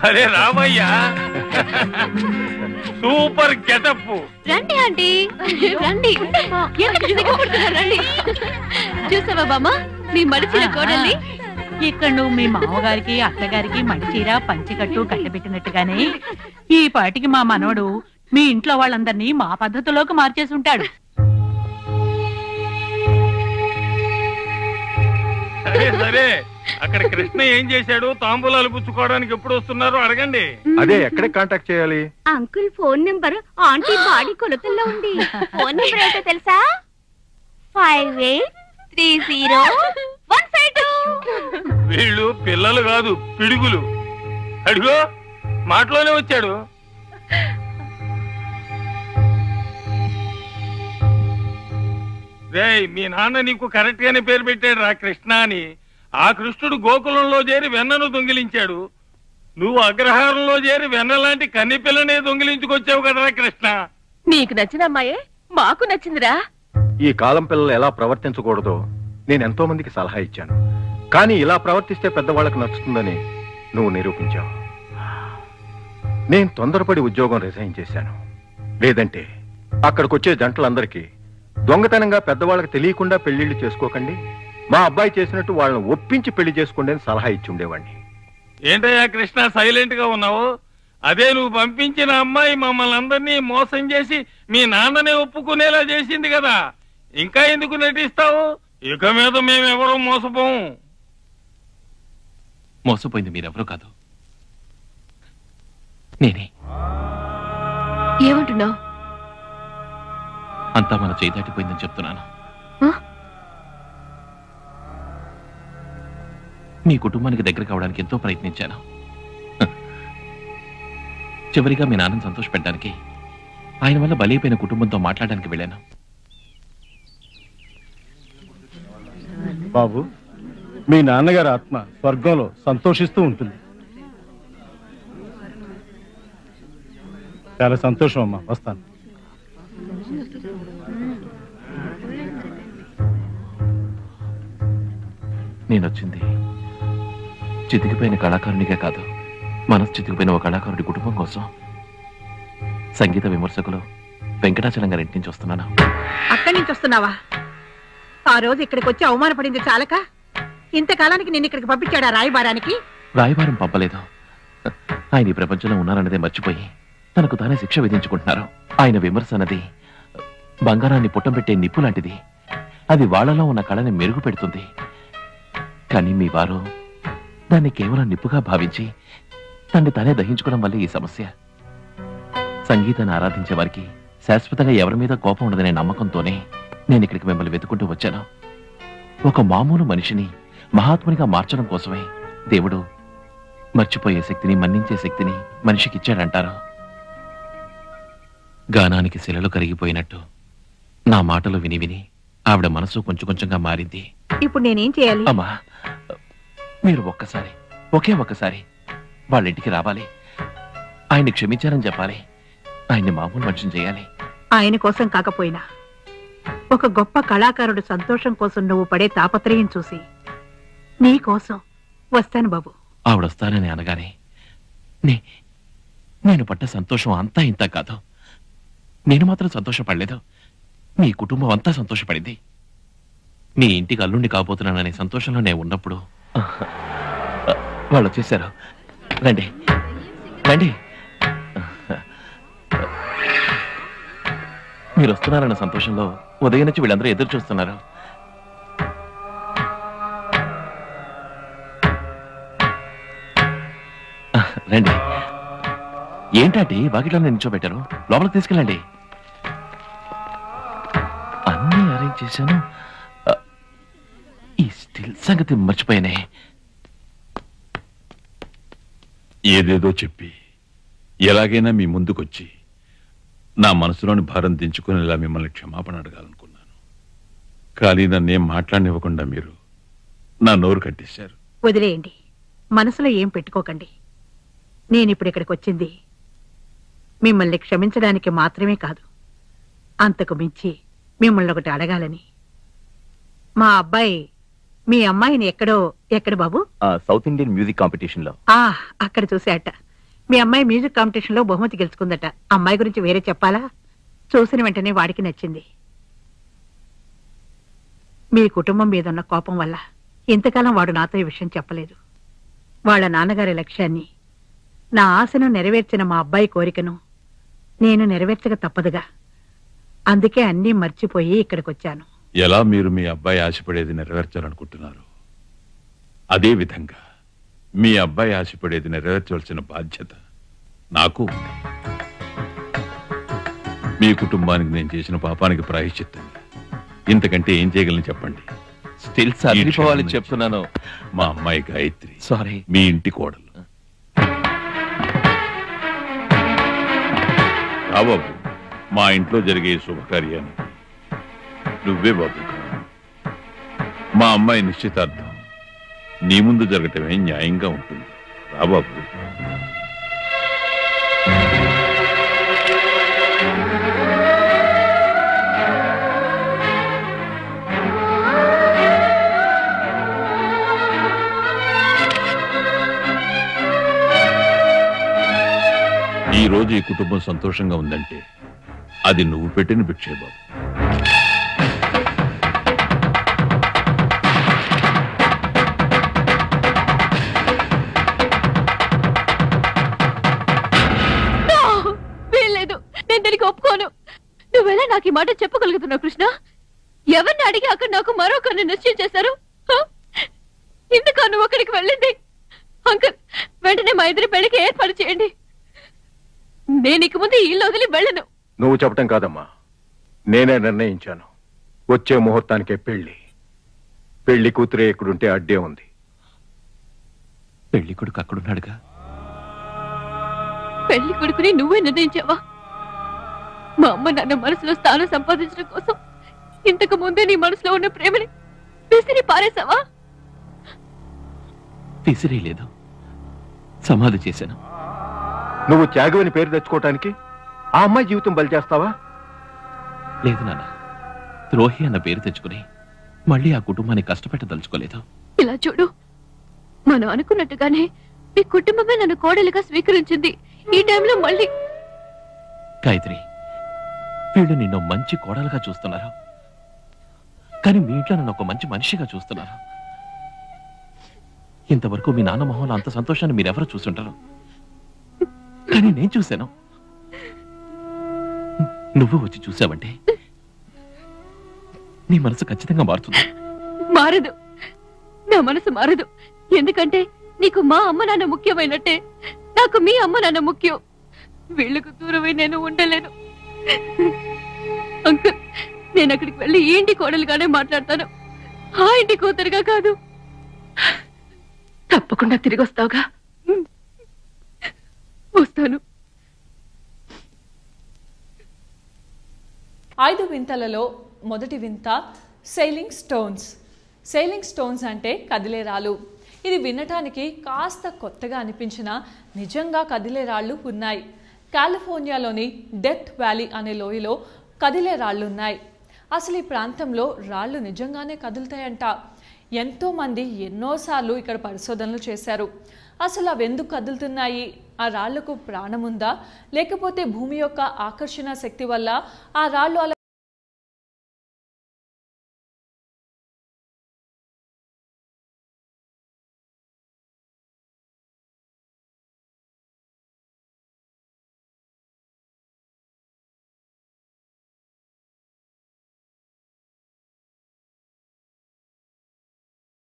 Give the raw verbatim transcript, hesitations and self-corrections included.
అరే రామయ్యా, super getup. రండి ఆంటీ, రండి. రండి. చూసావా బామ్మ నీ మడిచిన కోడల్ని? ఇక్కడ నువ్వు మీ మామగారికి అత్తగారికి మడిచీర పంచికట్టు కట్టబెట్టినట్టుగానే ఈ పాటికి మా మనవడు మీ ఇంట్లో వాళ్ళందరినీ మా పద్ధతిలోకి మార్చేసి ఉంటాడు. సరే సరే, అక్కడ కృష్ణ ఏం చేశాడు? తాంబూలాలు పుచ్చుకోవడానికి ఎప్పుడు వస్తున్నారో అడగండి. అదే ఎక్కడ కాంటాక్ట్ చేయాలి? Uncle phone number aunty body కొలతల్లో ఉంది. ఫోన్ నెంబర్ ఏంటో తెలుసా? Five eight three zero one five two. వీళ్ళు పిల్లలు కాదు, పిడుగులు. అడిగో మాటలోనే వచ్చాడు. రేయ్, మీ నాన్న నీకు కరెక్ట్ గానే పేరు పెట్టాడు రా కృష్ణ అని. ఆ కృష్ణుడు గోకులంలో చేరి వెన్నను దొంగిలించాడు. నువ్వు అగ్రహారంలో చేరి వెన్న లాంటి కన్ని పిల్లనే దొంగిలించుకొచ్చావు కదరా కృష్ణ. నీకు నచ్చిన అమ్మాయే మాకు నచ్చిందిరా. ఈ కాలం పిల్లలు ఎలా ప్రవర్తించకూడదో నేను ఎంతో మందికి సలహా ఇచ్చాను. కానీ ఇలా ప్రవర్తిస్తే పెద్దవాళ్ళకు నచ్చుతుందని నువ్వు నిరూపించావు. నేను తొందరపడి ఉద్యోగం రిజైన్ చేశాను. లేదంటే అక్కడికొచ్చే జంటలందరికీ దొంగతనంగా పెద్దవాళ్ళకి తెలియకుండా పెళ్లిళ్లు చేసుకోకండి, మా అబ్బాయి చేసినట్టు వాళ్ళని ఒప్పించి పెళ్లి చేసుకోండి అని సలహా ఇచ్చి ఉండేవాడిని. ఏంటయ్యా కృష్ణ సైలెంట్ గా ఉన్నావు? అదే నువ్వు పంపించిన అమ్మాయి మమ్మల్ని అందరినీ మోసం చేసి మీ నాన్ననే ఒప్పుకునేలా చేసింది కదా, ఇంకా ఎందుకు నటిస్తావు? ఇక మీద మేమెవరూ మోసపోము. మోసపోయింది మీరెవరూ కాదు, నేనే. ఏమంటున్నావు? అంతా మన చేయి దాటిపోయిందని చెప్తున్నాను. మీ కుటుంబానికి దగ్గర కావడానికి ఎంతో ప్రయత్నించాను. చివరిగా మీ నాన్నని సంతోషపెట్టడానికి ఆయన వల్ల బలైపోయిన కుటుంబంతో మాట్లాడడానికి వెళ్ళాను. బాబు, మీ నాన్నగారి ఆత్మ స్వర్గంలో సంతోషిస్తూ ఉంటుంది. చాలా సంతోషం అమ్మా, వస్తాను. నేనొచ్చింది చితికిపోయిన కళాకారునిగా కాదు, మనసు చితికిపోయిన ఒక కళాకారుడి కుటుంబం కోసం. సంగీత విమర్శకులు వెంకటాచలం గారి ఇంటి నుంచి వస్తున్నాను. అక్కడి నుంచి వస్తున్నావా? ఆ రోజు ఇక్కడికి వచ్చి అవమానపడింది చాలక ఇంతకాలానికి నేను ఇక్కడికి పంపించాడా రాయబారానికి? రాయబారం పంపలేదు. ఆయన ఈ ప్రపంచంలో ఉన్నారన్నదే మర్చిపోయి తనకు తానే శిక్ష విధించుకుంటున్నారు. ఆయన విమర్శ అన్నది బంగారాన్ని పుట్టం పెట్టే నిప్పు లాంటిది. అది వాళ్లలో ఉన్న కళని మెరుగు పెడుతుంది. కానీ మీ వారు దాన్ని కేవలం నిప్పుగా భావించి తన్ని తానే దహించుకోవడం వల్ల ఈ సమస్య. సంగీతాన్ని ఆరాధించే వారికి శాశ్వతంగా ఎవరి మీద కోపం ఉండదనే నమ్మకంతోనే నేను ఇక్కడికి మిమ్మల్ని వెతుకుంటూ వచ్చాను. ఒక మామూలు మనిషిని మహాత్మునిగా మార్చడం కోసమే దేవుడు మర్చిపోయే శక్తిని, మన్నించే శక్తిని మనిషికిచ్చాడంటారు. గానానికి శిలలు కరిగిపోయినట్టు నా మాటలు విని విని ఆవిడ మనసు కొంచెం కొంచెంగా మారింది. ఇప్పుడు నేనేం చేయాలి? అమ్మా, మీరు ఒక్కసారి, ఒకే ఒక్కసారి వాళ్ళ ఇంటికి రావాలి. ఆయన్ని క్షమించారని చెప్పాలి. ఆయన్ని మామూలు మనిషిని చేయాలి. ఆయన కోసం కాకపోయినా ఒక గొప్ప కళాకారుడు సంతోషం కోసం నువ్వు పడే తాపత్రయం చూసి నీ కోసం వస్తాను బాబు. ఆవిడొస్తానని అనగానే నే నేను పడ్డ సంతోషం అంతా ఇంత కాదు. నేను మాత్రం సంతోషపడలేదు, మీ కుటుంబం అంతా సంతోషపడింది. మీ ఇంటికి అల్లుండి కాబోతున్నాననే సంతోషంలో నేను ఉన్నప్పుడు వాళ్ళు వచ్చేసారు. రండి రండి, మీరు వస్తున్నారన్న సంతోషంలో ఉదయం నుంచి వీళ్ళందరూ ఎదురు చూస్తున్నారు. రండి. ఏంటంటే వాకిట్లో నిల్చోబెట్టారు, లోపలికి తీసుకెళ్ళండి. అన్నీ అరేంజ్ చేశాను. ఈ స్టిల్ సంగతి మర్చిపోయానే. ఏదేదో చెప్పి ఎలాగైనా మీ ముందుకొచ్చి నా మనసులోని భారం దించుకునేలా మిమ్మల్ని క్షమాపణ అడగాలనుకున్నాను. కానీ నన్నేం మాట్లాడనివ్వకుండా మీరు నా నోరు కట్టేశారు. వదిలేయండి, మనసులో ఏం పెట్టుకోకండి. నేనిప్పుడు ఇక్కడికి వచ్చింది మిమ్మల్ని క్షమించడానికి మాత్రమే కాదు, అంతకు మించి మిమ్మల్ని ఒకటి అడగాలని. మా అబ్బాయి మీ అమ్మాయిని ఎక్కడో, ఎక్కడ బాబు? సౌత్ ఇండియన్ మ్యూజిక్ కాంపిటీషన్ లో. ఆ అక్కడ చూసాట. మీ అమ్మాయి మ్యూజిక్ కాంపిటీషన్ లో బహుమతి గెలుచుకుందట. అమ్మాయి గురించి వేరే చెప్పాలా? చూసిన వెంటనే వాడికి నచ్చింది. మీ కుటుంబం మీద ఉన్న కోపం వల్ల ఇంతకాలం వాడు నాతో ఈ విషయం చెప్పలేదు. వాళ్ళ నాన్నగారి లక్ష్యాన్ని, నా ఆశను నెరవేర్చిన మా అబ్బాయి కోరికను నేను నెరవేర్చక తప్పదుగా. అందుకే అన్నీ మర్చిపోయి ఇక్కడికొచ్చాను. ఎలా మీరు మీ అబ్బాయి ఆశపడేది నెరవేర్చాలనుకుంటున్నారు, అదే విధంగా మీ అబ్బాయి ఆశపడేది నెరవేర్చవలసిన బాధ్యత నాకు ఉంది. మీ కుటుంబానికి నేను చేసిన పాపానికి ప్రాయశ్చిత్తం ఇంతకంటే ఏం చేయగలను చెప్పండి. స్టిల్ సరిపోవాలి చెప్తున్నాను. మా అమ్మాయి గాయత్రి, సారీ, మీ ఇంటి కోడలు. రా బాబు, మా ఇంట్లో జరిగే శుభకార్యాన్ని నువ్వే బాబు. మా అమ్మాయి నిశ్చితార్థం నీ ముందు జరగటమే న్యాయంగా ఉంటుంది. రా బాబు. ఈ రోజు ఈ కుటుంబం సంతోషంగా ఉందంటే అది నువ్వు పెట్టిన భిక్షే బాబు. వీల్లేదు, నేను దీనికి ఒప్పుకోను. నువ్వెలా నాకు ఈ మాట చెప్పగలుగుతున్నావు కృష్ణ? ఎవరిని అడిగి అక్కడ నాకు మరొకరిని నిశ్చయం చేశారు? ఇందుకా నువ్వు అక్కడికి వెళ్ళింది? అంకుల్, వెంటనే మా ఇద్దరి పెళ్లికి ఏర్పాటు చేయండి. నేను ఇక ముందు ఇల్లు వదిలి వెళ్ళను. నువ్వు చెప్పటం కాదమ్మా, నేనే నిర్ణయించాను. వచ్చే ముహూర్తానికే పెళ్లి. పెళ్లి కూతురే ఇక్కడుంటే అడ్డే ఉంది. పెళ్లి కొడుకు అక్కడున్నాడుగా. పెళ్లి కొడుకుని నువ్వే నిర్ణయించావా? మా అమ్మ నాన్న మనసులో స్థానం సంపాదించడం కోసం ఇంతకు ముందే నీ మనసులో ఉన్న ప్రేమని విసిరి పారేసావా? విసిరి లేదు, సమాధి చేశాను. నువ్వు త్యాగమని పేరు తెచ్చుకోవటానికి ఆ అమ్మాయి జీవితం బలి చేస్తావా? లేదు నాన్న, ద్రోహి అన్న పేరు తెచ్చుకుని మళ్ళీ ఆ కుటుంబాన్ని కష్టపెట్టదలుచుకోలేదు. ఇలా చూడు, మనం అనుకున్నట్టుగానే మీ కుటుంబమే నన్ను కోడలిగా స్వీకరించింది. ఈ టైంలో మళ్ళీ గాయత్రి, వీళ్ళు నిన్ను మంచి కోడలుగా చూస్తున్నారు, కానీ మీ ఇంట్లో నన్ను ఒక మంచి మనిషిగా చూస్తున్నారు. ఇంతవరకు మీ నాన్న మొహంలో అంత సంతోషాన్ని మీరెవరూ చూస్తుంటారు, కానీ నేను చూశాను. నువ్వు వచ్చి చూసావంటే నీ మనసు ఖచ్చితంగా మారుతుంది. మారదు, నా మనసు మారదు. ఎందుకంటే నీకు మా అమ్మ నాన్న ముఖ్యమైనట్టే నాకు మీ అమ్మ నాన్న ముఖ్యం. వీళ్లకు దూరమై నేను ఉండలేను. అంకుల్, నేను అక్కడికి వెళ్ళి ఈ ఇంటి కోడలుగానే మాట్లాడతాను, ఆ ఇంటి కూతురుగా కాదు. తప్పకుండా తిరిగి వస్తావుగా? వస్తాను. ఐదు వింతలలో మొదటి వింత సెయిలింగ్ స్టోన్స్. సెయిలింగ్ స్టోన్స్ అంటే కదిలే రాళ్ళు. ఇది వినటానికి కాస్త కొత్తగా అనిపించినా నిజంగా కదిలే రాళ్ళు ఉన్నాయి. కాలిఫోర్నియాలోని డెత్ వ్యాలీ అనే లోయలో కదిలే రాళ్ళు ఉన్నాయి. అసలు ఈ ప్రాంతంలో రాళ్ళు నిజంగానే కదులుతాయంట. ఎంతోమంది ఎన్నోసార్లు ఇక్కడ పరిశోధనలు చేశారు. అసలు అవి ఎందుకు కదులుతున్నాయి, ఆ రాళ్లకు ప్రాణం ఉందా, లేకపోతే భూమి యొక్క ఆకర్షణ శక్తి వల్ల ఆ రాళ్ళు అలా